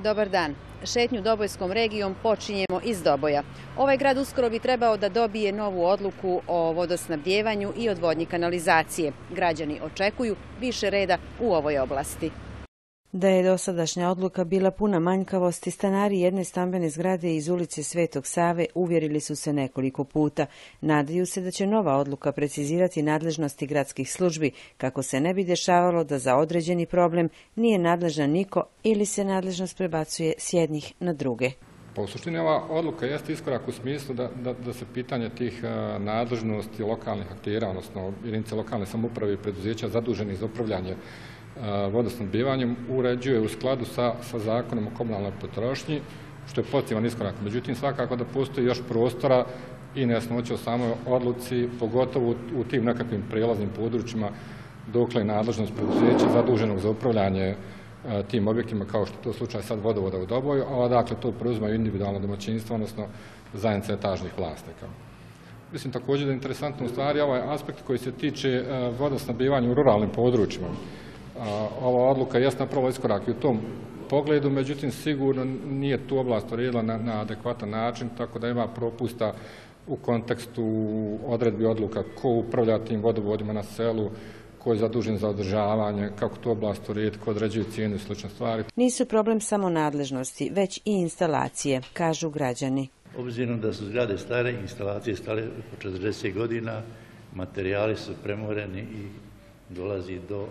Dobar dan. Šetnju Dobojskom regijom počinjemo iz Doboja. Ovaj grad uskoro bi trebao da dobije novu odluku o vodosnabdjevanju i odvodnji kanalizacije. Građani očekuju više reda u ovoj oblasti. Da je dosadašnja odluka bila puna manjkavosti, stanari jedne stambene zgrade iz ulice Svetog Save uvjerili su se nekoliko puta. Nadaju se da će nova odluka precizirati nadležnosti gradskih službi, kako se ne bi dešavalo da za određeni problem nije nadležan niko ili se nadležnost prebacuje s jednih na druge. U suštini ova odluka jeste iskorak u smislu da se pitanje tih nadležnosti lokalnih aktera, odnosno jedinice lokalne samouprave i preduzeća zaduženih za upravljanje vodosnabdjevanjem uređuje u skladu sa zakonom o komunalnoj potrošnji, što je pozitivan iskorak. Međutim, svakako da postoji još prostora i nejasnoća u samoj odluci, pogotovo u tim nekakvim prijelaznim područjima dokle je nadležnost preduzeća zaduženog za upravljanje tim objektima, kao što je to slučaj sad vodovoda u Doboju, a dakle to preuzimaju individualno domaćinstvo, odnosno zajednice etažnih vlasnika. Mislim također da je interesantno u stvari ovaj aspekt koji se tiče vodosnabdjevanja u ruralnim područjima. Ova odluka jest napravila iskorak i u tom pogledu, međutim sigurno nije tu oblast uredila na adekvatan način, tako da ima propusta u kontekstu odredbi odluka ko upravlja tim vodovodima na selu, ko je zadužen za održavanje, kako tu oblast urediti, ko određuje cijenu i slične stvari. Nisu problem samo nadležnosti, već i instalacije, kažu građani. Obzirom da su zgrade stare, instalacije stare po 40 godina, materijali su premoreni i dolazi do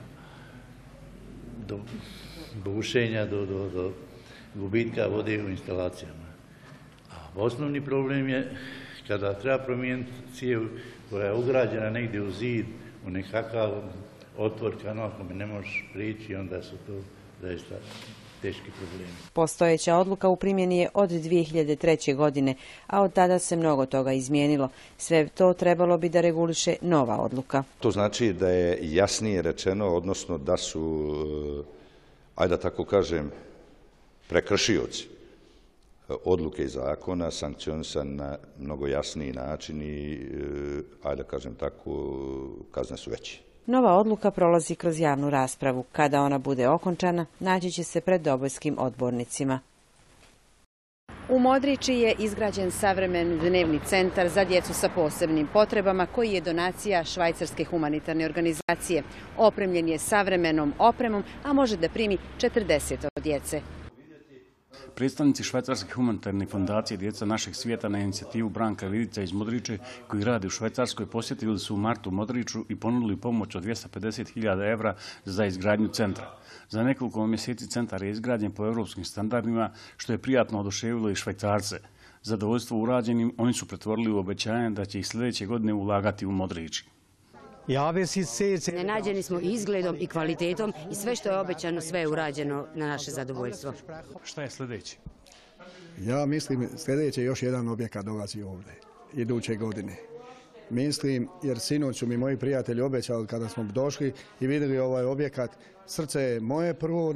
bušenja, do gubitka vode u instalacijama. A osnovni problem je kada treba promijeniti cijev koja je ugrađena negdje u zid, u nekakav otvor kanal kome ne možeš prići, onda su to zaista teški problemi. Postojeća odluka u primjeni je od 2003. godine, a od tada se mnogo toga izmijenilo. Sve to trebalo bi da reguliše nova odluka. To znači da je jasnije rečeno, odnosno da su, ajde da tako kažem, prekršioci odluke i zakona sankcionisan na mnogo jasniji način i, ajde da kažem tako, kazne su veće. Nova odluka prolazi kroz javnu raspravu. Kada ona bude okončana, naći će se pred dobojskim odbornicima. U Modriči je izgrađen savremen dnevni centar za djecu sa posebnim potrebama koji je donacija Švajcarske humanitarne organizacije. Opremljen je savremenom opremom, a može da primi 40 djece. Predstavnici Švajcarske humanitarne fondacije Djeca našeg svijeta na inicijativu Branka Vidica iz Modriče, koji radi u Švajcarskoj, posjetili su u martu Modriču i ponudili pomoć od 250.000 evra za izgradnju centra. Za nekoliko mjeseci centar je izgrađen po europskim standardima, što je prijatno oduševilo i Švajcarce. Zadovoljstvo urađenim oni su pretvorili u obećanje da će i sljedeće godine ulagati u Modriči. Nenađeni smo i izgledom i kvalitetom i sve što je obećano, sve je urađeno na naše zadovoljstvo. Šta je sljedeće? Ja mislim sljedeće još jedan objekat dolazi ovdje, iduće godine. Mislim, jer sinoć su mi moji prijatelji obećali kada smo došli i vidjeli ovaj objekat, srce je moje prvo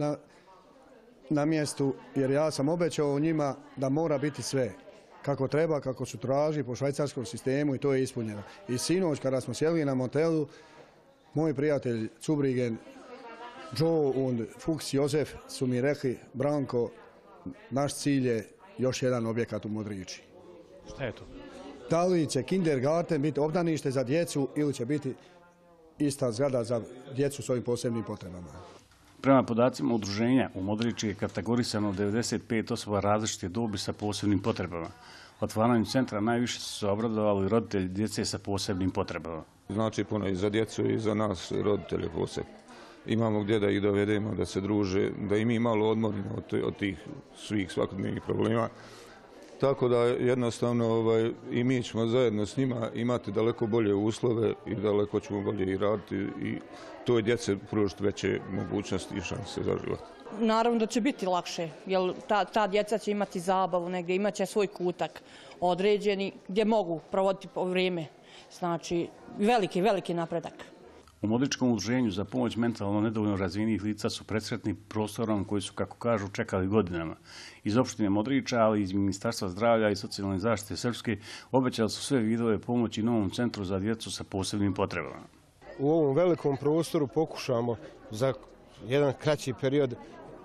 na mjestu, jer ja sam obećao njima da mora biti sve kako treba, kako su traži po švajcarskom sistemu i to je ispunjeno. I sinoć kada smo sjeli na motelu, moj prijatelj Zubrigen, Joe und Fuchs Josef su mi rekli: Branko, naš cilj je još jedan objekat u Modriči. Šta je to? Da li će kindergarten biti obdanište za djecu ili će biti ista zgrada za djecu s ovim posebnim potrebama? Prema podacima udruženja, u Modriči je kategorisano 95 osoba različite dobi sa posebnim potrebama. Otvaranju centra najviše su se obradovali roditelji djece sa posebnim potrebama. Znači puno i za djecu i za nas roditelje posebno. Imamo gdje da ih dovedemo, da se druže, da i mi malo odmorimo od tih svih svakodnevnih problema. Tako da jednostavno i mi ćemo zajedno s njima imati daleko bolje uslove i daleko ćemo bolje i raditi i toj djece pružiti veće mogućnosti i šanse za život. Naravno da će biti lakše, jer ta djeca će imati zabavu negdje, imat će svoj kutak određeni gdje mogu provoditi vrijeme. Znači, veliki napredak. U Modričkom udruženju za pomoć mentalno nedovoljno razvijenih lica su presretni prostorom koji su, kako kažu, čekali godinama. Iz opštine Modriča, ali i iz Ministarstva zdravlja i socijalne zaštite Srpske, obećali su sve vidove pomoći novom centru za djecu sa posebnim potrebama. U ovom velikom prostoru pokušamo za jedan kraći period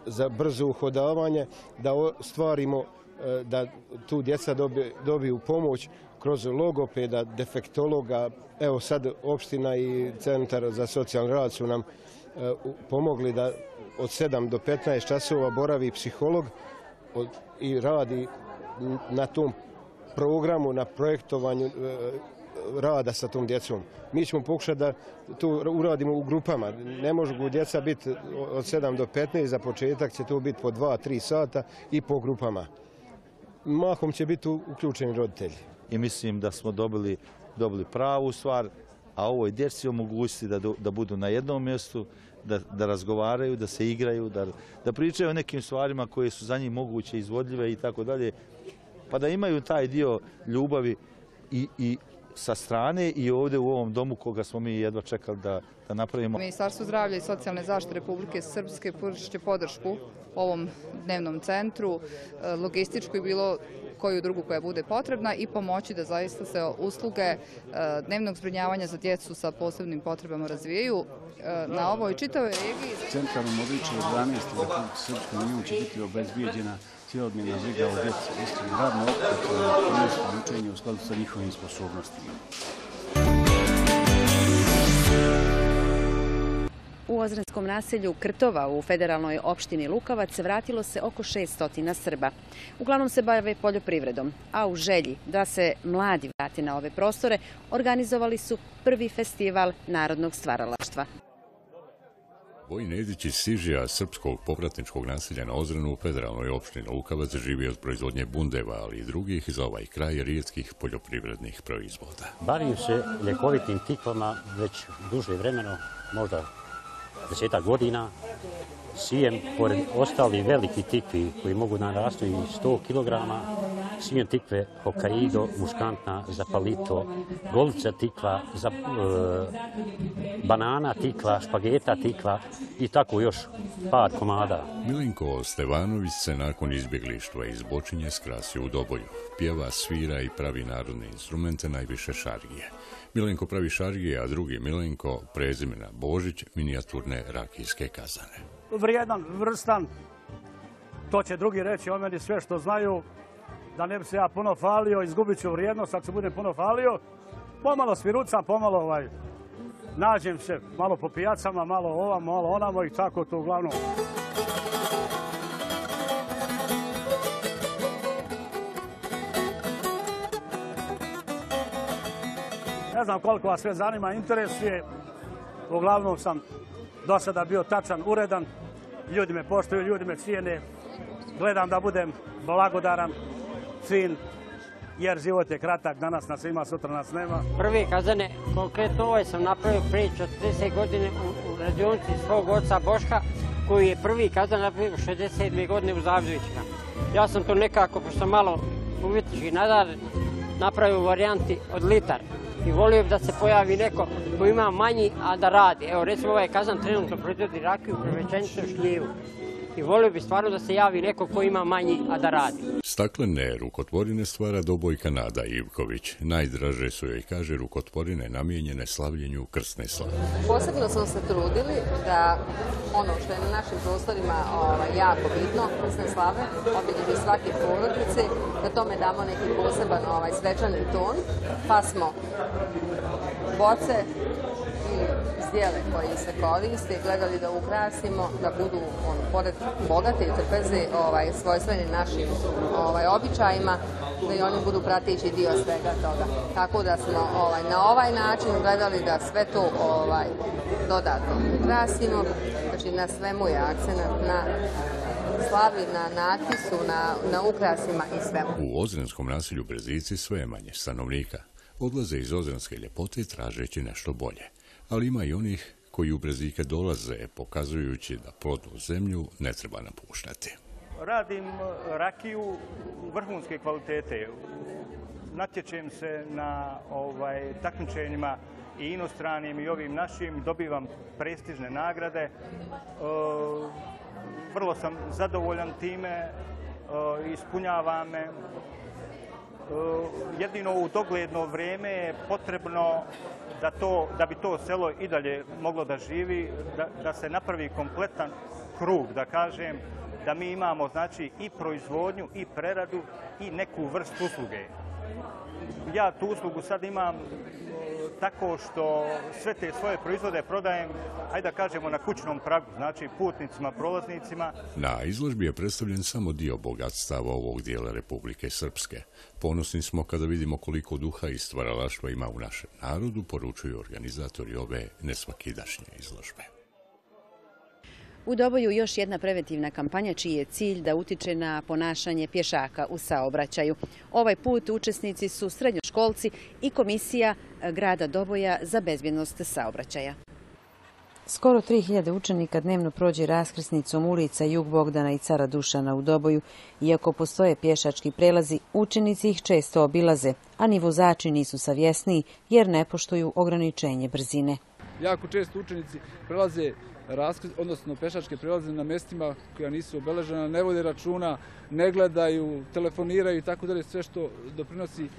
za brzo uhodavanje, da stvarimo da tu djeca dobiju pomoć kroz logopeda, defektologa. Evo sad opština i Centar za socijalni rad su nam pomogli da od 7 do 15 časova boravi psiholog i radi na tom programu, na projektovanju rada sa tom djecom. Mi ćemo pokušati da to uradimo u grupama. Ne mogu djeca biti od 7 do 15, za početak će to biti po 2-3 sata i po grupama. Mahom će biti uključeni roditelji. I mislim da smo dobili pravu stvar, a ovoj djeci omogućiti da budu na jednom mjestu, da razgovaraju, da se igraju, da pričaju o nekim stvarima koje su za njih moguće, izvodljive i tako dalje, pa da imaju taj dio ljubavi i sa strane i ovdje u ovom domu koga smo mi jedva čekali da napravimo. Ministarstvo zdravlja i socijalne zaštite Republike Srpske pružit će podršku ovom dnevnom centru, logističku i bilo koju drugu koja bude potrebna i pomoći da zaista se usluge dnevnog zbrinjavanja za djecu sa posebnim potrebama razvijaju na ovoj čitavoj regiji. Centar u Modriču od 12. Republike Srpske njemu će biti obezbijeđena cijelodnevna briga o djeci, isto i radno opet učenje u skladu sa njihovim sposobnostima. U ozrenskom naselju Krtova u federalnoj opštini Lukavac vratilo se oko 600 Srba. Uglavnom se bave poljoprivredom, a u želji da se mladi vrate na ove prostore organizovali su prvi festival narodnog stvaralaštva. Vojin Edić iz Sižija, srpskog povratničkog naselja na Ozrenu u federalnoj opštini Lukavac, živi od proizvodnje bundeva, ali i drugih za ovaj kraj rijetkih poljoprivrednih proizvoda. Bavim se ljekovitim tikvama već duže vremeno, možda 10 godina. Sijem, pored ostali veliki tikvi koji mogu narastu i 100 kg, sijem tikve Hokkaido, muškantna za palito, golica tikva, banana tikva, špageta tikva i tako još par komada. Milenko Stevanović se nakon izbjeglištva iz Bočinje skrasio u Doboju. Pjeva, svira i pravi narodne instrumente, najviše šargije. Milenko pravi šargije, a drugi Milenko, prezimena Božić, minijaturne rakijske kazane. Vrijedan, vrstan, to će drugi reći o meni sve što znaju, da ne bi se ja puno falio, izgubit ću vrijednost ako se budem puno falio. Pomalo svirucam, pomalo nađem se malo po pijacama, malo ovamo, malo onamo i tako to uglavnom. Ne znam koliko vas sve zanima, interesuje. Uglavnom sam do sada bio tačan, uredan. Ljudi me poštuju, ljudi me cijene. Gledam da budem blagodaran, fin, jer život je kratak. Danas nas ima, sutra nas nema. Prvi kazane, konkretno ovaj sam napravio prije 40 godine u radionici svog oca Boška, koji je prvi kazan napravio 67. godine u Zavidovićima. Ja sam to nekako, pošto sam malo umjetnički nadar, napravio u varijanti od litar. I volio bi da se pojavi neko koji ima manji, a da radi. Evo, recimo ovaj kazan trenutno proizvodi rakiju, prevečenicu, šljivu. I volio bi stvarno da se javi neko koji ima manji, a da radi. Staklene rukotvorine stvara Dobojka Nada Ivković. Najdraže su joj, kaže, rukotvorine namijenjene slavljenju krsne slave. Posebno smo se trudili da ono što je na našim prostorima jako bitno, krsne slave, obilježi svake porodice, da tome damo neki poseban svečani ton, pa smo boce i zdjele koji se koriste gledali da ukrasimo, da budu pored bogate i trpeze svojstveni našim običajima, da i oni budu prateći dio svega toga. Tako da smo na ovaj način gledali da sve to dodatno ukrasimo, znači na svemu je akcenat na slavi, na natpisu, na ukrasima i svemu. U ozrenskom naselju Brezici sve je manje stanovnika. Odlaze iz ozrenske ljepote tražeći nešto bolje. Ali ima i onih koji u Brezike dolaze, pokazujući da plodnu zemlju ne treba napuštati. Radim rakiju vrhunske kvalitete. Natječem se na takmičenjima i inostranim i ovim našim. Dobivam prestižne nagrade. Vrlo sam zadovoljan time. Ispunjava me. Jedino u dogledno vrijeme je potrebno da bi to selo i dalje moglo da živi, da se napravi kompletan krug, da kažem, da mi imamo znači i proizvodnju i preradu i neku vrstu usluge. Ja tu uslugu sad imam tako što sve te svoje proizvode prodajem, ajde da kažemo, na kućnom pragu, znači putnicima, prolaznicima. Na izložbi je predstavljen samo dio bogatstava ovog dijela Republike Srpske. Ponosni smo kada vidimo koliko duha i stvaralaštva ima u našem narodu, poručuju organizatori ove nesvakidašnje izložbe. U Doboju još jedna preventivna kampanja čiji je cilj da utiče na ponašanje pješaka u saobraćaju. Ovaj put učesnici su srednjoškolci i Komisija grada Doboja za bezbjednost saobraćaja. Skoro 3000 učenika dnevno prođe raskrsnicom ulica Jug Bogdana i Cara Dušana u Doboju. Iako postoje pješački prelazi, učenici ih često obilaze, a ni vozači nisu savjesniji jer ne poštuju ograničenje brzine. Jako često učenici prelaze odnosno pešačke prelaze na mjestima koja nisu obeležena, ne vode računa, ne gledaju, telefoniraju i tako dalje, sve što doprinosi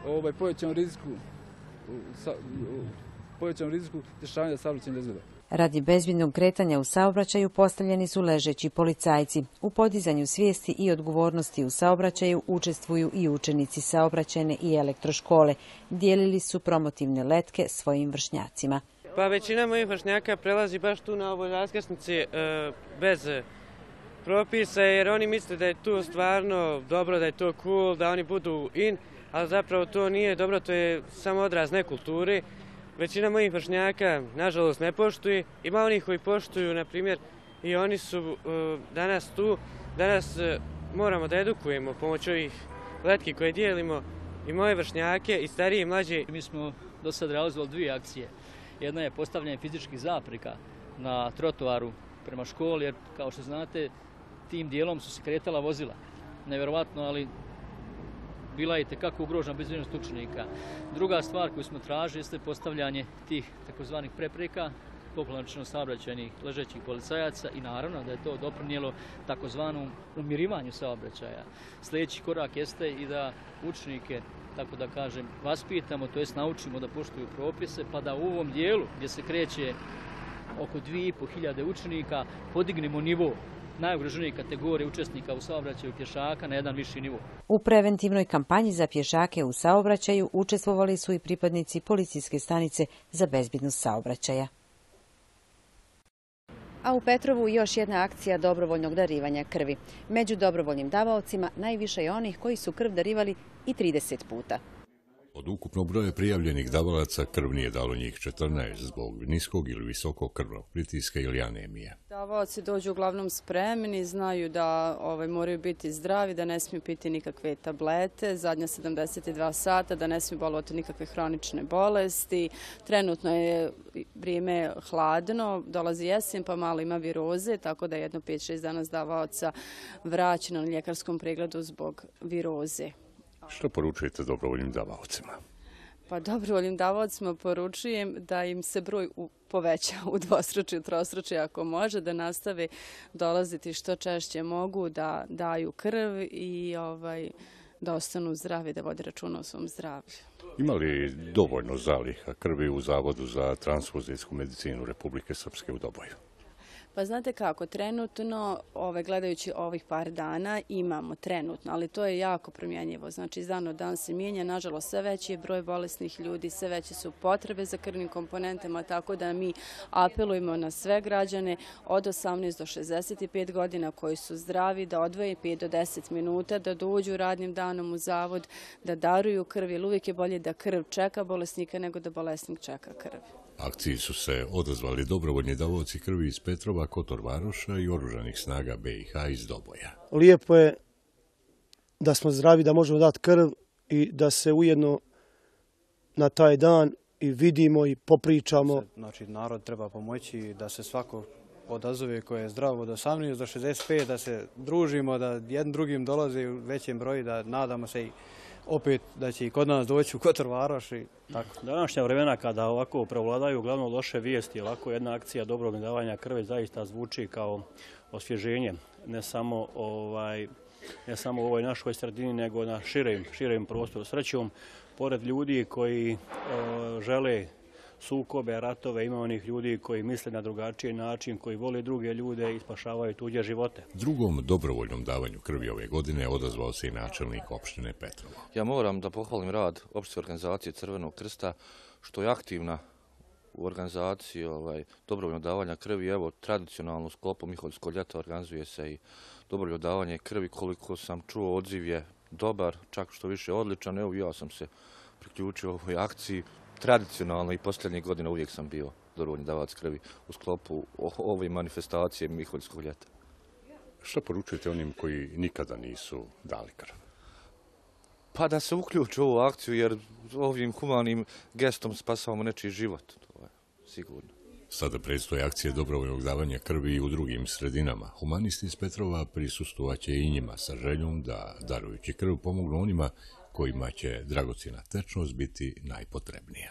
povećanom riziku dešavanja saobraćajnih nezgoda. Radi bezbjednog kretanja u saobraćaju postavljeni su ležeći policajci. U podizanju svijesti i odgovornosti u saobraćaju učestvuju i učenici saobraćajne i elektroškole. Dijelili su promotivne letke svojim vršnjacima. Pa većina mojih vršnjaka prelazi baš tu na ovoj raskrsnici bez propisa, jer oni misle da je to stvarno dobro, da je to cool, da oni budu in, ali zapravo to nije dobro, to je samo odraz nekulture. Većina mojih vršnjaka, nažalost, ne poštuje. Ima onih koji poštuju, na primjer, i oni su danas tu. Danas moramo da edukujemo pomoću ovih letki koje dijelimo i moje vršnjake, i starije i mlađe. Mi smo do sad realizovali 2 akcije. Jedna je postavljanje fizičkih zapreka na trotoaru prema školi, jer kao što znate, tim dijelom su se kretala vozila. Nevjerovatno, ali bila je itekako ugrožena bezbjednost učenika. Druga stvar koju smo tražili jeste postavljanje tih takozvanih prepreka, popularno saobraćajnih ležećih policajaca, i naravno da je to doprinijelo takozvanom umirivanju saobraćaja. Sljedeći korak jeste i da učenike, tako da kažem, vaspitamo, to jest naučimo da poštuju propise, pa da u ovom dijelu gdje se kreće oko 2500 učenika podignemo nivo najugroženije kategorije učesnika u saobraćaju pješaka na jedan viši nivo. U preventivnoj kampanji za pješake u saobraćaju učestvovali su i pripadnici policijske stanice za bezbjednost saobraćaja. A u Petrovu još jedna akcija dobrovoljnog darivanja krvi. Među dobrovoljnim davaocima najviše je onih koji su krv darivali i 30 puta. Od ukupnog broja prijavljenih davalaca krv nije dalo njih 14 zbog niskog ili visokog krvnog pritiska ili anemije. Davaoci dođu uglavnom spremni, znaju da moraju biti zdravi, da ne smiju piti nikakve tablete, zadnja 72 sata, da ne smiju bolovati nikakve hronične bolesti. Trenutno je vrijeme hladno, dolazi jesen pa malo ima viroze, tako da je jedno 5-6 dana davaoca vraćeno na ljekarskom pregledu zbog viroze. Što poručujete dobrovoljnim davaocima? Pa dobrovoljnim davaocima poručujem da im se broj poveća u dvostručje, trostručje ako može, da nastave dolaziti što češće mogu, da daju krv i da ostanu zdravi, da vode računa o svom zdravlju. Ima li dovoljno zaliha krvi u Zavodu za transfuzijsku medicinu Republike Srpske u Doboju? Pa znate kako, trenutno, gledajući ovih par dana, imamo trenutno, ali to je jako promjenjivo. Znači, iz dana u dan se mijenja, nažalost, sve veći je broj bolesnih ljudi, sve veće su potrebe za krvnim komponentama, tako da mi apelujemo na sve građane od 18 do 65 godina koji su zdravi, da odvoje 5 do 10 minuta, da dođu radnim danom u zavod, da daruju krv, jer uvijek je bolje da krv čeka bolesnika nego da bolesnik čeka krv. Akciji su se odazvali dobrovoljni davaoci krvi iz Petrova, Kotor Varoša i Oružanih snaga BiH iz Doboja. Lijepo je da smo zdravi, da možemo dati krv i da se ujedno na taj dan i vidimo i popričamo. Znači, narod treba pomoći da se svako odazove koje je zdravo od 18 do 65, da se družimo, da jednim drugim dolaze u većem broju, da nadamo se i opet da će i kod nas doći u Kotor Varoš i tako. Današnja vremena kada ovako prevladaju uglavnom loše vijesti, ovako jedna akcija dobrovoljnog davanja krvi zaista zvuči kao osvježenje, ne samo u ovoj našoj sredini, nego na širem prostoru. Srećom, pored ljudi koji žele sukobe, ratove, ima onih ljudi koji misle na drugačiji način, koji vole druge ljude i spašavaju tuđe živote. Drugom dobrovoljnom davanju krvi ove godine odazvao se i načelnik opštine Petrovo. Ja moram da pohvalim rad opšte organizacije Crvenog krsta, što je aktivna u organizaciji dobrovoljnog davanja krvi. Evo, tradicionalno u sklopu Miholjsko ljeto organizuje se i dobrovoljno davanje krvi. Koliko sam čuo, odziv je dobar, čak što više odličan. Evo, ja sam se priključio ovoj akciji. Tradicionalno i posljednjih godina uvijek sam bio dobrovoljni davac krvi u sklopu ove manifestacije Miholjskog ljeta. Što poručujete onim koji nikada nisu dali krv? Pa da se uključe u ovu akciju, jer ovim humanim gestom spasavamo nečiji život, to je sigurno. Sada predstoje akcije dobrovoljnog davanja krvi i u drugim sredinama. Humanisti iz Petrova prisustvovaće i njima sa željom da, darujući krv, pomognu onima kojima će dragocjena tečnost biti najpotrebnija.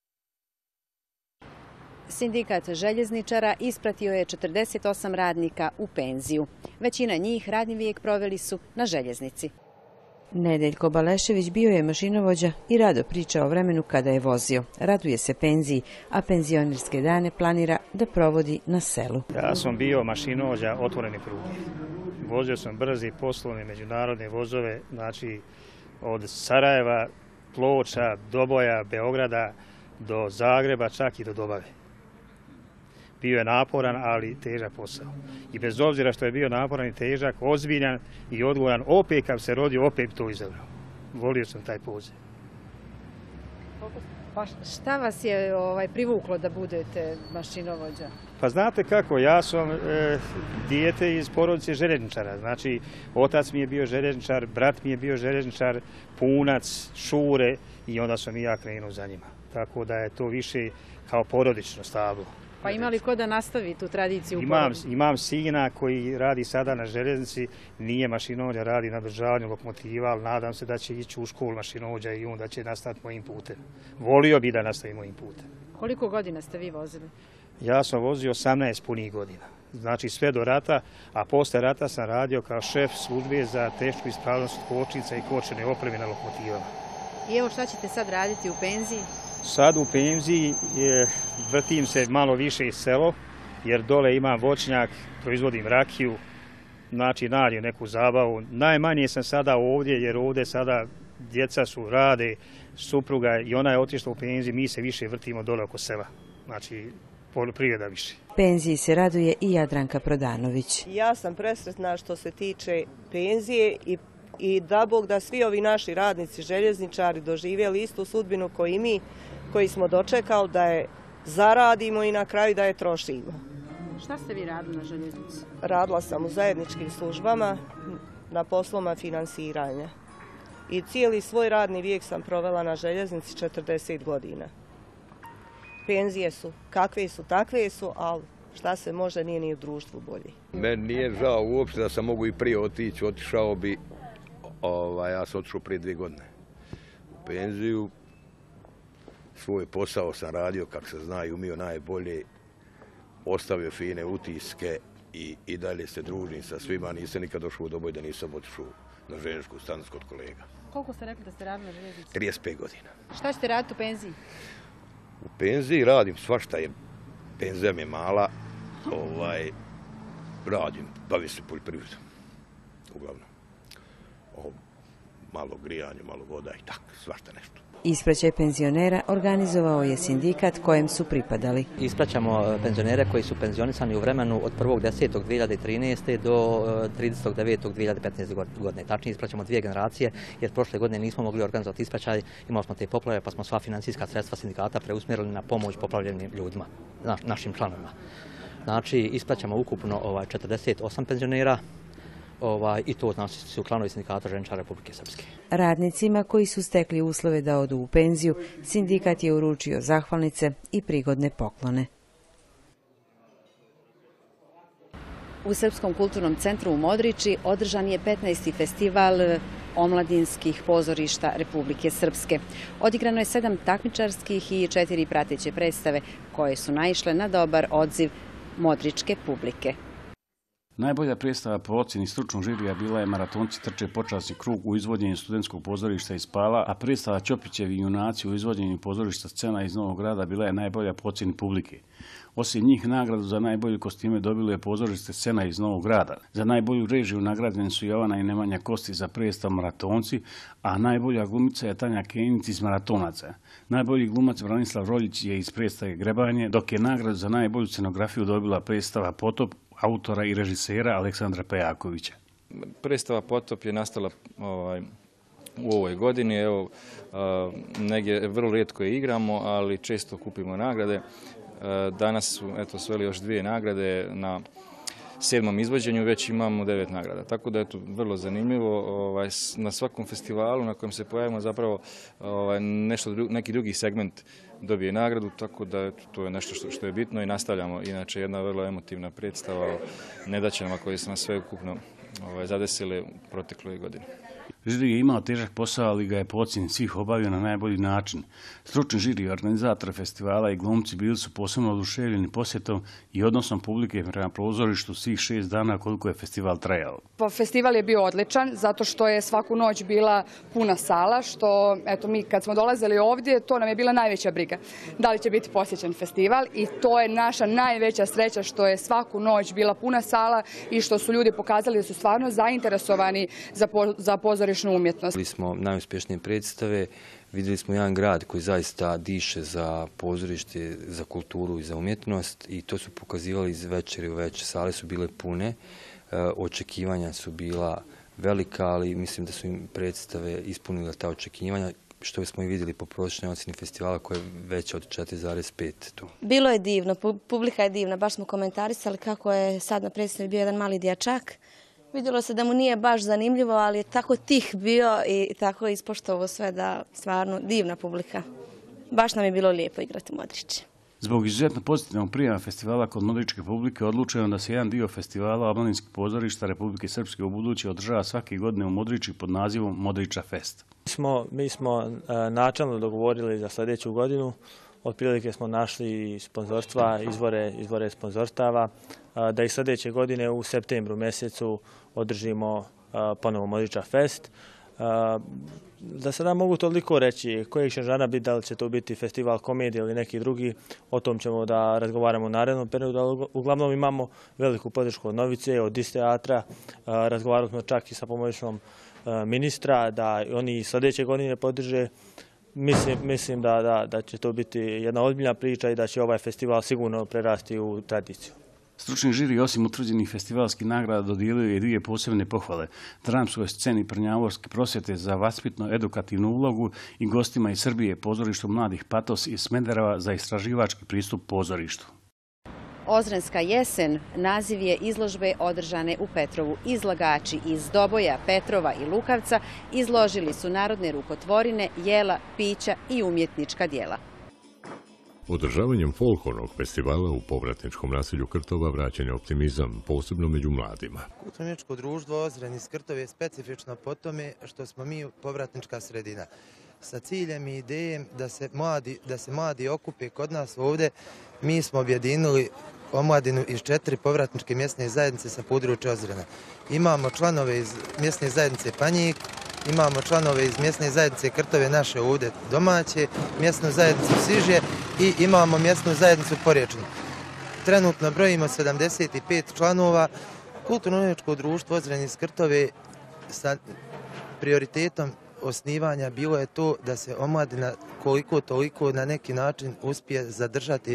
Sindikat željezničara ispratio je 48 radnika u penziju. Većina njih radni vijek proveli su na željeznici. Nedeljko Balešević bio je mašinovođa i rado priča o vremenu kada je vozio. Raduje se penziji, a penzionerske dane planira da provodi na selu. Ja sam bio mašinovođa otvoreni pruge. Vozio sam brzi poslovne međunarodne vozove, znači od Sarajeva, Ploča, Doboja, Beograda do Zagreba, čak i do Dobave. Bio je naporan, ali težak posao. I bez obzira što je bio naporan i težak, ozbiljan i odgovoran, opet kad se rodio, opet to izabrao. Volio sam taj poziv. Pa šta vas je privuklo da budete mašinovođa? Pa znate kako, ja sam dijete iz porodice željezničara. Znači, otac mi je bio željezničar, brat mi je bio željezničar, punac, šure i onda sam i ja krenuo za njima. Tako da je to više kao porodično stablo. Pa ima li ko da nastavi tu tradiciju u porodici? Imam sina koji radi sada na željeznici, nije mašinovođa, radi na održavanju lokomotiva, ali nadam se da će ići u školu mašinovođa i onda će nastaviti mojim putem. Volio bi da nastavi mojim putem. Koliko godina ste vi vozili? Ja sam vozio 18 punih godina. Znači sve do rata, a posle rata sam radio kao šef službe za tešku ispravnost kočnica i kočene opreme na lokomotivama. I evo šta ćete sad raditi u penziji? Sad u penziji vrtim se malo više iz selo, jer dole imam voćnjak, proizvodim rakiju, znači nađem neku zabavu. Najmanje sam sada ovdje, jer ovdje sada djeca su, rade, supruga i ona je otišla u penziji, mi se više vrtimo dole oko sela, znači poljoprivreda više. Penziji se raduje i Jadranka Prodanović. Ja sam presretna što se tiče penzije i da Bog da svi ovi naši radnici, željezničari doživjeli istu sudbinu koji mi, koji smo dočekali da je zaradimo i na kraju da je trošimo. Šta ste vi radili na željeznici? Radila sam u zajedničkim službama na poslovima finansiranja. I cijeli svoj radni vijek sam provela na željeznici 40 godina. Penzije su kakve su, takve su, ali šta se može, nije ni u društvu bolji. Meni nije žao uopšte da sam mogu i prije otići, otišao bi, ja sam otišao prije 2 godine u penziju. Svoj posao sam radio, kako se zna, i umio najbolje, ostavio fine utiske i dalje se družim sa svima. Nisam nikad došao u Doboj da nisam otišao na željezničku stanicu kod kolega. Koliko ste rekli da ste radili na željeznici? 35 godina. Šta ćete raditi u penziji? U penziji radim svašta, jer penzija mi je mala, radim, bavim se poljoprivredom, uglavnom. Malo grijanje, malo voda i tako, svašta nešto. Ispraćaj penzionera organizovao je sindikat kojem su pripadali. Ispraćamo penzionere koji su penzionisani u vremenu od 1.10.2013. do 30.9.2015. godine. Tačnije ispraćamo 2 generacije, jer prošle godine nismo mogli organizovati ispraćaj, imali smo te poplave, pa smo sva financijska sredstva sindikata preusmjerili na pomoć poplavljenim ljudima, našim članovima. Znači, ispraćamo ukupno 48 penzionera, i to znači su članovi sindikata željezničara Republike Srpske. Radnicima koji su stekli uslove da odu u penziju, sindikat je uručio zahvalnice i prigodne poklone. U Srpskom kulturnom centru u Modriči održan je 15. festival omladinskih pozorišta Republike Srpske. Odigrano je 7 takmičarskih i 4 prateće predstave koje su naišle na dobar odziv modričke publike. Najbolja predstava po ocjeni stručnog žirija bila je Maratonci trče počasni krug u izvođenju studentskog pozorišta iz Pala, a predstava Ćopićevi junaci u izvođenju pozorišta Scena iz Novog Grada bila je najbolja po ocjeni publike. Osim njih, nagradu za najbolje kostime dobilo je pozorište Scena iz Novog Grada. Za najbolju režiju nagrađeni su Jovana i Nemanja Kosti za predstavu Maratonci, a najbolja glumica je Tanja Kenjic iz Maratonaca. Najbolji glumac Branislav Roljić je iz predstave Grebanje, dok je nagradu za najbolju scenografiju dobila predstava Potop autora i režisera Aleksandra Pejakovića. Predstava Potop je nastala u ovoj godini. Evo, negdje vrlo rijetko je igramo, ali često kupimo nagrade. Danas su sveli još 2 nagrade. Na 7. izvođenju već imamo 9 nagrada. Tako da je to vrlo zanimljivo. Na svakom festivalu na kojem se pojavimo zapravo neki drugi segment dobije nagradu, tako da to je nešto što je bitno i nastavljamo. Inače, jedna vrlo emotivna predstava o nedaćama koje su nas sve ukupno zadesile u protekloj godini. Žiri je imao težak posao, ali ga je po ocjeni svih obavio na najbolji način. Stručni žiri i organizator festivala i glumci bili su posebno oduševljeni posjetom i odnosom publike prema pozorištu svih 6 dana koliko je festival trajao. Festival je bio odličan zato što je svaku noć bila puna sala, što mi kad smo dolazili ovdje, to nam je bila najveća briga. Da li će biti posjećen festival i to je naša najveća sreća što je svaku noć bila puna sala i što su ljudi pokazali da su stvarno zainteresovani za pozorišnu umjetnost. Vidjeli smo najuspješnije predstave, vidjeli smo jedan grad koji zaista diše za pozorište, za kulturu i za umjetnost i to su pokazivali iz večeri u večer. Sale su bile pune, očekivanja su bila velika, ali mislim da su im predstave ispunile ta očekivanja, što smo i vidjeli po prosječnoj ocjeni festivala koja je veća od 4,5 tu. Bilo je divno, publika je divna, baš smo komentarisali kako je sad na predstavi bio jedan mali dječak. Vidjelo se da mu nije baš zanimljivo, ali je tako tih bio i tako ispoštovao sve da stvarno divna publika. Baš nam je bilo lijepo igrati u Modrići. Zbog izuzetno pozitivnog prijema festivala kod modričke publike odlučeno da se jedan dio festivala omladinskih pozorišta Republike Srpske ubuduće održava svake godine u Modrići pod nazivom Modrića Fest. Mi smo načelno dogovorili za sljedeću godinu. Otprilike smo našli sponzorstva, izvore sponzorstava, da i sljedeće godine u septembru mjesecu održimo ponovo Modrića Fest. Za sada mogu toliko reći kojeg će žana biti, da li će to biti festival komedije ili neki drugi, o tom ćemo da razgovaramo u narednom periodu, ali uglavnom imamo veliku podršku od Novice, od Dis teatra, razgovarali smo čak i sa pomoćnom ministra da oni sljedeće godine podrže. Mislim da će to biti jedna ozbiljna priča i da će ovaj festival sigurno prerasti u tradiciju. Stručni žiri osim utvrđenih festivalskih nagrada dodijelio je 2 posebne pohvale. Dramskoj sceni Prnjavorske prosvjete za vaspitno-edukativnu ulogu i gostima iz Srbije pozorištu mladih Patos iz Smedereva za istraživački pristup pozorištu. Ozrenska jesen naziv je izložbe održane u Petrovu. Izlagači iz Doboja, Petrova i Lukavca izložili su narodne rukotvorine, jela, pića i umjetnička djela. Održavanjem folklornog festivala u povratničkom naselju Krtova vraćen je optimizam, posebno među mladima. Kulturno-umjetničko društvo Ozren iz Krtove je specifično po tome što smo mi povratnička sredina. Sa ciljem i idejem da se mladi okupe kod nas ovdje, mi smo objedinili omladinu iz 4 povratničke mjesne zajednice sa područja Ozrena. Imamo članove iz mjesne zajednice Panjik, imamo članove iz mjesne zajednice Krtove naše ovdje domaće, mjesnu zajednicu Sižje i imamo mjesnu zajednicu Porječnu. Trenutno brojimo 75 članova. Kulturno-umjetničko društvo Ozren iz Krtove sa prioritetom osnivanja bilo je to da se omladina koliko toliko na neki način uspije zadržati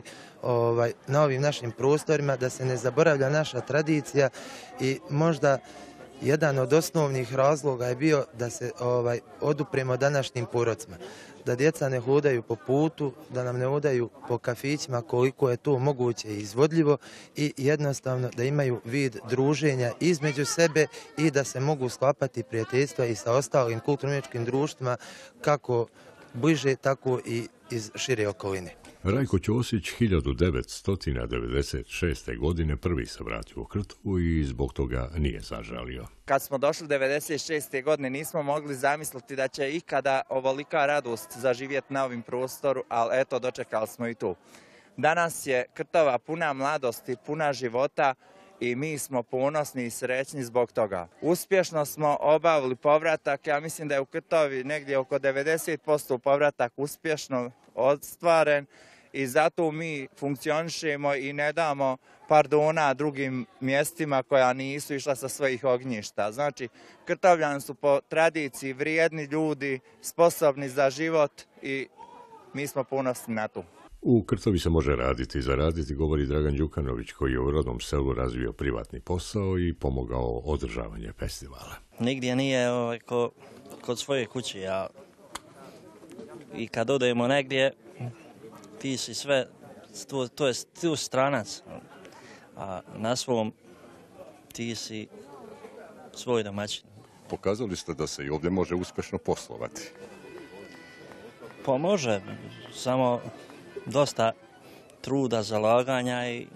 na ovim našim prostorima, da se ne zaboravlja naša tradicija i možda jedan od osnovnih razloga je bio da se odupremo današnjim porocima. Da djeca ne hodaju po putu, da nam ne hodaju po kafićima koliko je to moguće i izvodljivo i jednostavno da imaju vid druženja između sebe i da se mogu sklapati prijateljstva i sa ostalim kulturno-umjetničkim društvima kako bliže, tako i iz šire okoline. Rajko Ćosić 1996. godine prvi se vratio u Krtovu i zbog toga nije zažalio. Kad smo došli 1996. godine nismo mogli zamisliti da će ikada ovolika radost zaživjeti na ovim prostoru, ali eto dočekali smo i tu. Danas je Krtova puna mladosti, puna života i mi smo ponosni i srećni zbog toga. Uspješno smo obavili povratak, ja mislim da je u Krtovi negdje oko 90% povratak uspješno ostvaren i zato mi funkcionišemo i ne damo pardona drugim mjestima koja nisu išla sa svojih ognjišta. Znači, Krtovljani su po tradiciji vrijedni ljudi, sposobni za život i mi smo ponosni na to. U Krtovi se može raditi i zaraditi, govori Dragan Đukanović, koji je u rodnom selu razvio privatni posao i pomogao održavanje festivala. Nigdje nije kod svoje kuće, i kad odemo negdje, ti si sve, to je tu stranac, a na svom ti si svoj domaćin. Pokazali ste da se i ovdje može uspješno poslovati. Pa može, samo dosta truda, zalaganja i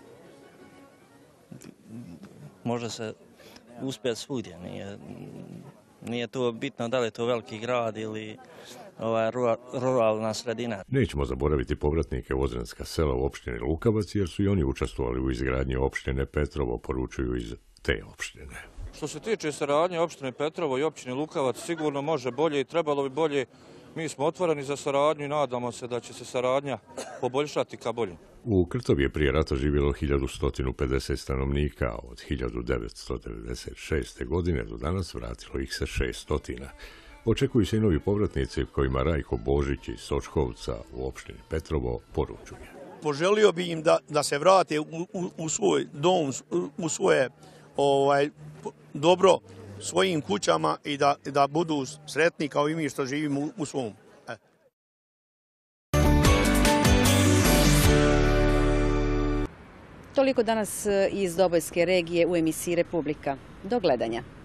može se uspjeti svugdje. Nije to bitno da li je to veliki grad ili ruralna sredina. Nećemo zaboraviti povratnike u Ozrenska sela u opštini Lukavac, jer su i oni učestvovali u izgradnji opštine Petrovo, poručuju iz te opštine. Što se tiče saradnje opštine Petrovo i opštine Lukavac, sigurno može bolje i trebalo bi bolje. Mi smo otvoreni za saradnju i nadamo se da će se saradnja poboljšati ka bolje. U Krtovi je prije rata živjelo 1150 stanovnika, od 1996. godine do danas vratilo ih se 600. Očekuju se i novi povratnici kojima Rajko Božić iz Sočkovca u opštini Petrovo poručuje. Poželio bi im da se vrate u svoj dom, u svoje dobro, svojim kućama i da budu sretni kao i mi što živimo u svom. Toliko danas iz Dobojske regije u emisiji Republika. Do gledanja.